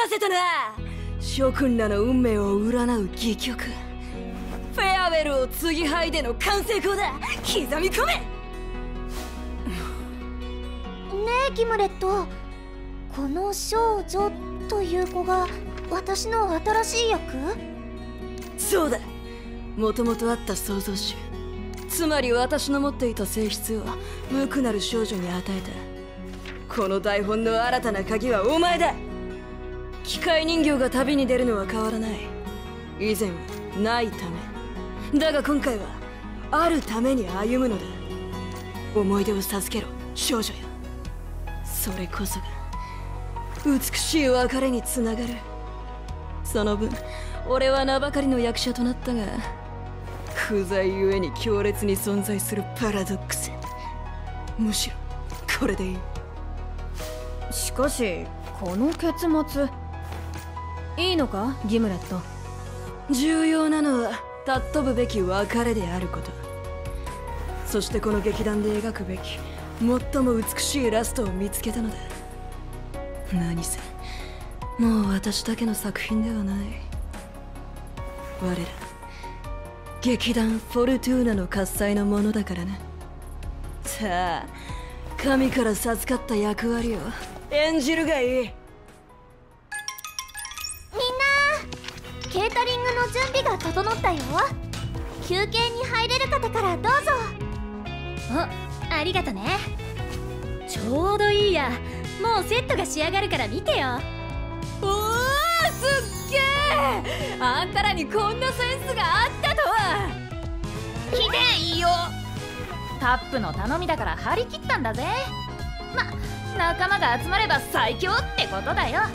せたな。諸君らの運命を占う戯曲、フェアウェルを継ぎはいでの完成功だ。刻み込め。ねえギムレット、この少女という子が私の新しい役？ そうだ、もともとあった創造主、つまり私の持っていた性質を無垢なる少女に与えた。この台本の新たな鍵はお前だ。機械人形が旅に出るのは変わらない。以前はないためだが、今回はあるために歩むのだ。思い出を授けろ少女よ。それこそが美しい別れにつながる。その分俺は名ばかりの役者となったが、不在ゆえに強烈に存在するパラドックス。むしろこれでいい。 しかしこの結末いいのかギムレット？ 重要なのは尊ぶべき別れであること。そしてこの劇団で描くべき最も美しいラストを見つけたのだ。何せもう私だけの作品ではない。我ら劇団フォルトゥーナの喝采のものだからな。さあ、神から授かった役割を演じるがいい。みんな、 ケータリングの準備が整ったよ。休憩に入れる方からどうぞ。 ありがとね。ちょうどいいや。もうセットが仕上がるから見てよ。 おお、すっげえ。あんたらにこんなセンスがあったとは。 ひでえよ。タップの頼みだから張り切ったんだぜ。仲間が集まれば最強ってことだよ。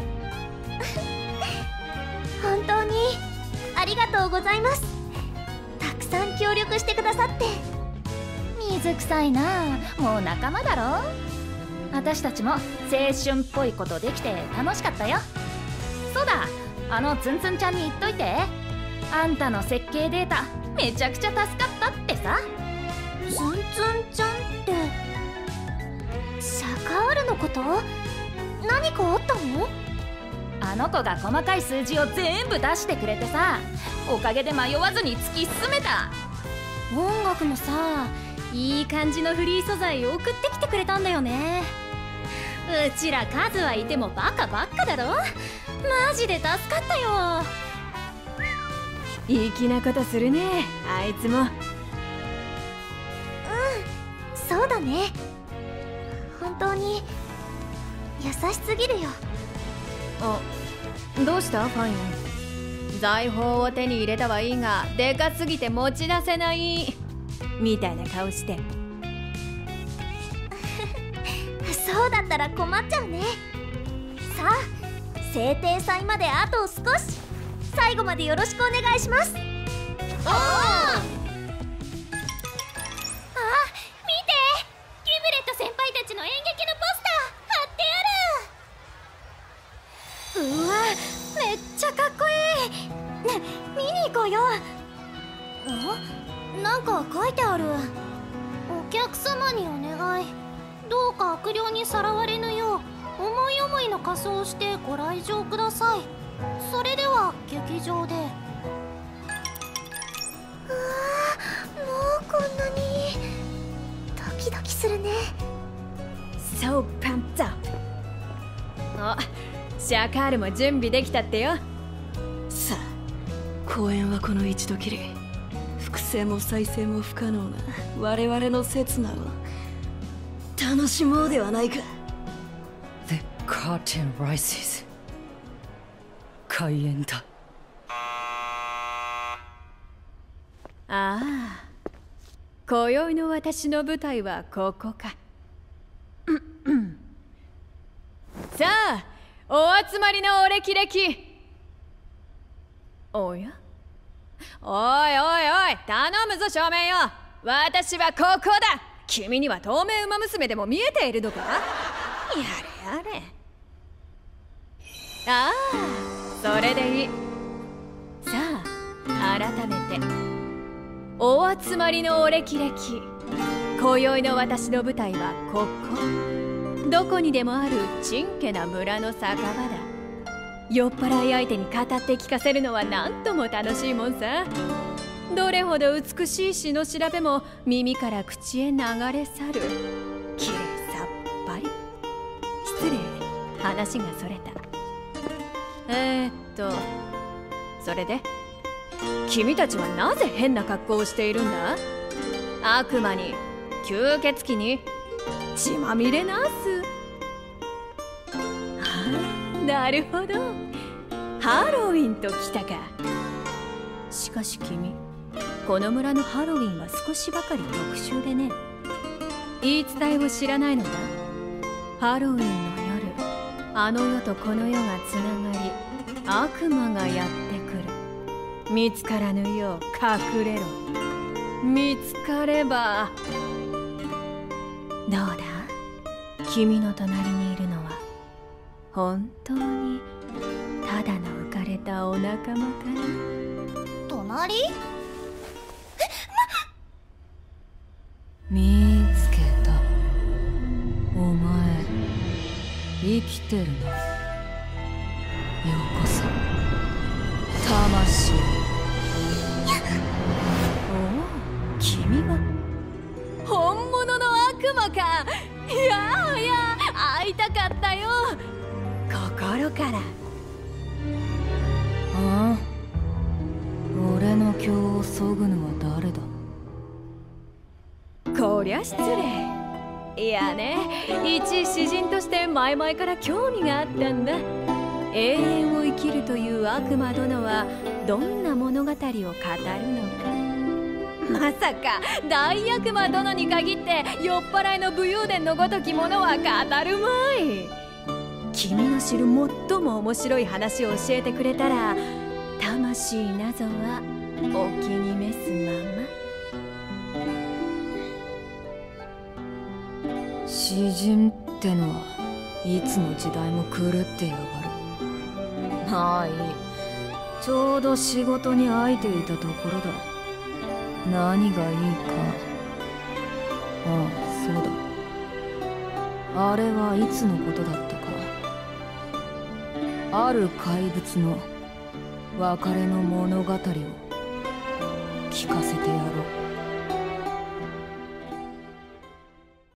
本当にありがとうございます。たくさん協力してくださって。 水臭いな。もう仲間だろ。私たちも青春っぽいことできて楽しかったよ。そうだ、ツンツンちゃんに言っといて。あんたの設計データめちゃくちゃ助かったってさ。 ツンツンちゃんってシャカールのこと？何かあったの？ あの子が細かい数字を全部出してくれてさ、おかげで迷わずに突き進めた。 音楽もさ、いい感じのフリー素材送ってきてくれたんだよね。うちら数はいてもバカばっかだろ。マジで助かったよ。粋なことするね、あいつも。 そうだね。本当に優しすぎるよ。 どうしたファイン？財宝を手に入れたはいいが、でかすぎて持ち出せないみたいな顔して。 そうだったら困っちゃうね。さあ、制定祭まであと少し。最後までよろしくお願いします。 先輩たちの演劇のポスター貼ってある。 うわ、めっちゃかっこいい。ね、見に行こうよ。なんか書いてある。お客様にお願い。どうか悪霊にさらわれぬよう思い思いの仮装をしてご来場ください。それでは劇場で。うわ、もうこんなにドキドキするね。 So pumped up。シャカールも準備できたってよ。 さあ、公演はこの一度きり。複製も再生も不可能な我々の刹那を楽しもうではないか。 The curtain rises。 開演だ。 ああ、今宵の私の舞台はここか。さあ、お集まりのお歴々。おや、おいおいおい、頼むぞ照明よ。私はここだ。君には透明馬娘でも見えているのか？やれやれ。ああ、それでいい。さあ、改めてお集まりのお歴々。今宵の私の舞台はここ。どこにでもあるちんけな村の酒場だ。 酔っ払い相手に語って聞かせるのはなんとも楽しいもんさ。どれほど美しい詩の調べも耳から口へ流れ去る。きれいさっぱり。失礼、話がそれた。それで君たちはなぜ変な格好をしているんだ？悪魔に、吸血鬼に、血まみれナース。なるほど、ハロウィンときたか。しかし君、この村のハロウィンは少しばかり特殊でね。言い伝えを知らないのだ。ハロウィンの夜、あの世とこの世がつながり、悪魔がやってくる。見つからぬよう隠れろ。見つかればどうだ？君の隣にいるのは本当にただの浮かれたお仲間かな？ 隣？ 見つけた。お前生きてるな。よこそ魂。おお、君は本物の悪魔か。いやいや、会いたかったよ、心から。ああ、俺の今日をそぐのは誰だ？こりゃ失礼。いやね、一詩人として前々から興味があったんだ。永遠を生きるという悪魔殿はどんな物語を語るのか。まさか大悪魔殿に限って酔っ払いの武勇伝のごときものは語るまい。君の知る最も面白い話を教えてくれたら、魂なぞはお気に召すまま。詩人ってのはいつの時代も狂ってやがる。まあいい、ちょうど仕事に空いていたところだ。何がいいか。ああ、そうだ。あれはいつのことだったか。ある怪物の別れの物語を聞かせてやろう。